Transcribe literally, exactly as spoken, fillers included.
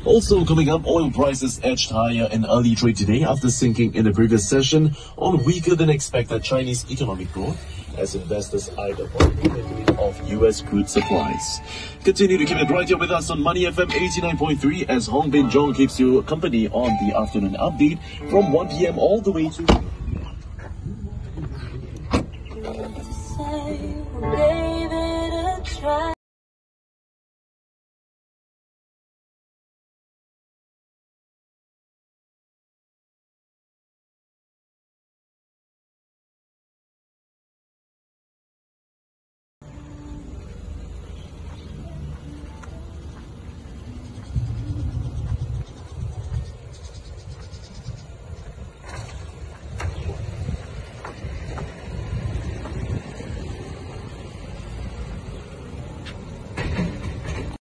Also coming up, oil prices edged higher in early trade today after sinking in the previous session on weaker than expected Chinese economic growth as investors eyed the possibility of U S crude supplies. Continue to keep it right here with us on Money F M eighty-nine point three as Hong Bin Jong keeps you company on the afternoon update from one p m all the way to...